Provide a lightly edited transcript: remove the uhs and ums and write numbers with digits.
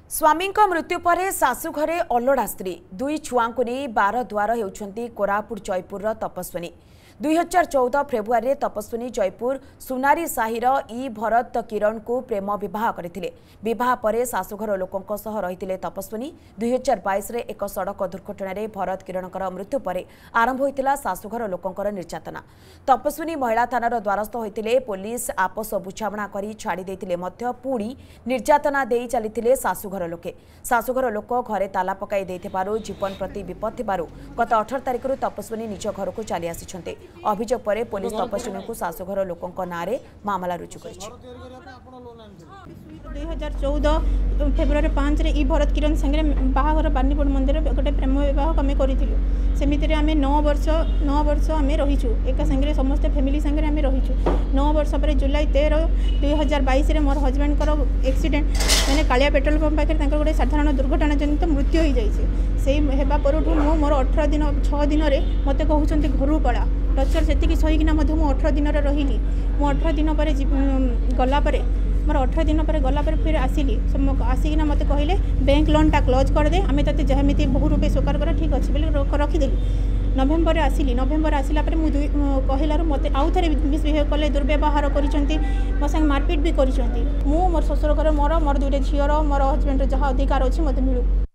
स्वामी मृत्यु पर शाशु घरे अलड़ा स्त्री दुई छुआ को नहीं 12 द्वार होती कोरापुट जयपुर तपस्विनी 2014 फेब्रुआरी तपस्विनी जयपुर सुनारी साहिर ई भरत किरण को प्रेम विवाह करथिले। विवाह पर शाशुघर लोकों सह रही तपस्विनी 2022 रे एक सड़क दुर्घटना रे भरत किरणकर मृत्यु पर आरंभ होता शाशुघर लोकों निर्यातना। तपस्विनी महिला थानार द्वारस्थ होते पुलिस आपस बुझाणा कर छाड़ी पुणी निर्यातना दे चली शाशुघर लोके। शाशुघर लोक घरे ताला पकाई जीवन प्रति विपद थिबारु गत 18 तारिख तपस्विनी निज घर को चली आसी। अभियोग पर पुलिस तपस्विनी को शाशुघर लोकों नारे मामला रुजु कर 2014 फेब्रुआरी 5 रे ई भरत किरण संगे बाहाघर बानीपुर मंदिर गोटे प्रेम विवाह आम करूँ। सेमिति आम 9 वर्ष आम रहीचु एक संगे समस्त फैमिली संगे आम रहीचु। 9 वर्ष पर जुलाई 13 2022 रे मोर हजबैंड एक्सीडेंट मैंने कालिया पेट्रोल पंप पाखे गोटे साधारण दुर्घटना जनित मृत्यु हो जाए। से होगा मोर 18 दिन 6 दिन में मत कहते घर पड़ा टर्चर से सहीकिना 18 दिन रही। मु 18 दिन पर गलापर मोर 18 दिन पर गलापर फिर आसिली आसिकिना मत कहले बैंक लोनटा क्लोज कर दे आम ते जमीती बहु रूपे स्वीकार कर ठीक अच्छे बोले रखीदेली। नवेम्बर आसिली नवेम्बर आसला कहलार मत आउ थे मिसबिहेव कले दुर्व्यवहार कर मो संग मारपिट भी कर मोर ससुर घर मोर 2टा झीर मोर हजबैंड जहाँ अधिकार अच्छे मत मिलू।